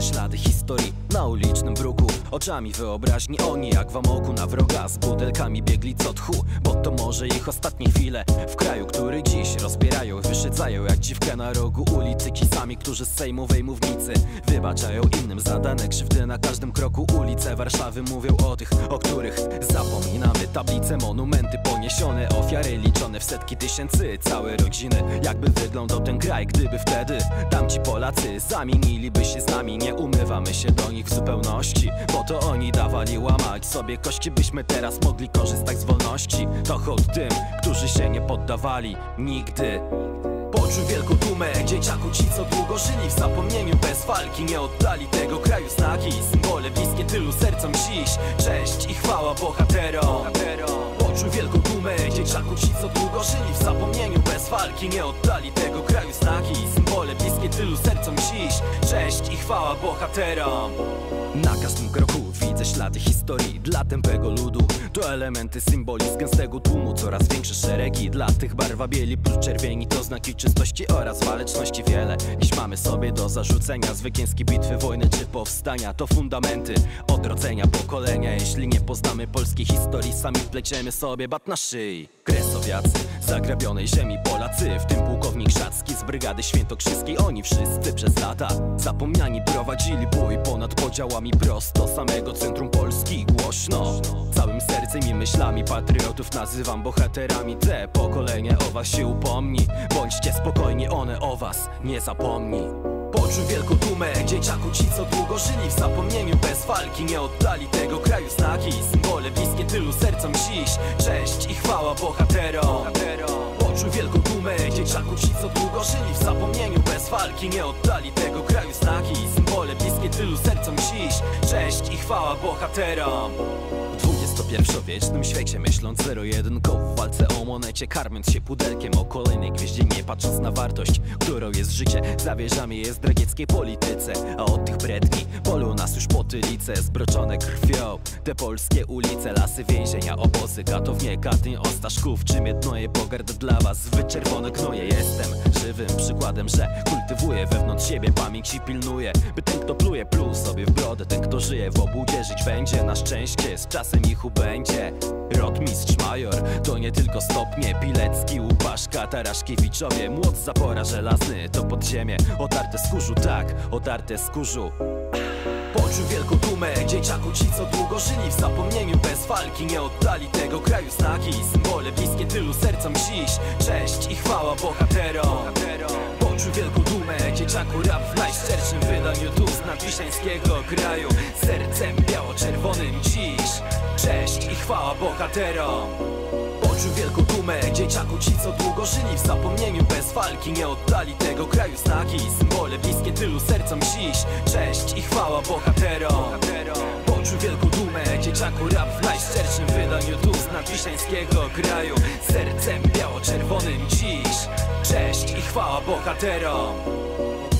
ślady historii na ulicznym bruku. Oczami wyobraźni oni jak w amoku na wroga z butelkami biegli co tchu, bo to może ich ostatnie chwile w kraju, który dziś rozbierają, wyszydzają jak dziwkę na rogu ulicy. Ci sami, którzy z sejmowej mównicy wybaczają innym zadane krzywdy na każdym kroku. Ulice Warszawy mówią o tych, o których zapominamy. Tablice, monumenty, poniesione ofiary liczone w setki tysięcy, całe rodziny. Jakby wyglądał ten kraj, gdyby wtedy tamci Polacy zamieniliby się z nami. Nie umywamy się do nich w zupełności, bo to oni dawali łamać sobie kości, byśmy teraz mogli korzystać z wolności. To hołd tym, którzy się nie poddawali nigdy. Poczuj wielką dumę, dzieciaku, ci co długo żyli w zapomnieniu bez walki, nie oddali tego kraju znaki. Symbole bliskie tylu sercom dziś, cześć i chwała bohaterom. Poczuj wielką dumę, dzieciaku, ci co długo żyli w zapomnieniu bez walki, nie oddali tego kraju znaki. Symbole bliskie tylu sercom dziś, cześć i chwała bohaterom. Na każdym kroku widzę ślady historii dla tępego ludu. To elementy symboli z gęstego tłumu, coraz większe szeregi. Dla tych barwa bieli plus czerwieni to znaki czystości oraz waleczności. Wiele dziś mamy sobie do zarzucenia, zwycięskie bitwy, wojny czy powstania. To fundamenty odrodzenia pokolenia. Jeśli nie poznamy polskiej historii, sami pleciemy sobie bat na szyi. Kresowiacy, zagrabionej ziemi Polacy, w tym pułkownik Szacki z brygady świętokrzyskiej. Oni wszyscy przez lata zapomniani prowadzili bój ponad podziałami prosto samego centrum Polski. Głośno, całym sercem i myślami patriotów nazywam bohaterami. Te pokolenie o was się upomni, bądźcie spokojni, one o was nie zapomni. Poczuj wielką dumę, dzieciaku, ci co długo żyli w zapomnieniu bez walki, nie oddali tego kraju znaki. Symbole bliskie tylu sercom dziś, cześć i chwała bohaterom. Poczuj wielką dumę, dzieciaku, ci co długo żyli w zapomnieniu bez walki, nie oddali tego kraju znaki. Symbole bliskie tylu sercom dziś, cześć i chwała bohaterom. W XXI-wiecznym świecie myśląc zero-jedynką w walce o monecie, karmiąc się pudelkiem o kolejnej gwieździe, nie patrząc na wartość, którą jest życie, zawierzamy je zdradzieckiej polityce. A od tych bredni bolą nas już potylice, zbroczone krwią te polskie ulice, lasy, więzienia, obozy, Katownie, Katyń, Ostaszków. Czym jednoje pogarda dla was, wyczerwone gnoje. Jestem żywym przykładem, że kultywuję wewnątrz siebie pamięć i pilnuję, by ten kto pluje pluł sobie w brodę, ten kto żyje w obłudzie żyć będzie. Na szczęście z czasem ich ubędzie. Rotmistrz, major, to nie tylko stopnie. Pilecki, Łupaszka, Taraszkiewiczowie, młot, zapora żelazny, to podziemie otarte z kurzu, tak, otarte z kurzu. Poczuj wielką dumę, dzieciaku, ci co długo żyli w zapomnieniu bez walki, nie oddali tego kraju znaki. Symbole bliskie tylu sercom dziś, cześć i chwała bohaterom. Poczuj wielką dumę, dzieciaku, rap w najszczerszym wydaniu tu z nadwiślańskiego kraju. Sercem biało-czerwonym dziś, cześć i chwała bohaterom. Poczuj wielką dumę, dzieciaku, ci co długo żyli w zapomnieniu bez walki, nie oddali tego kraju znaki. Symbole bliskie tylu sercom dziś, cześć i chwała bohaterom. Poczuj wielką dumę, dzieciaku, rap w najszczerszym wydaniu tu z nadwiślańskiego kraju. Sercem biało-czerwonym dziś, cześć i chwała bohaterom.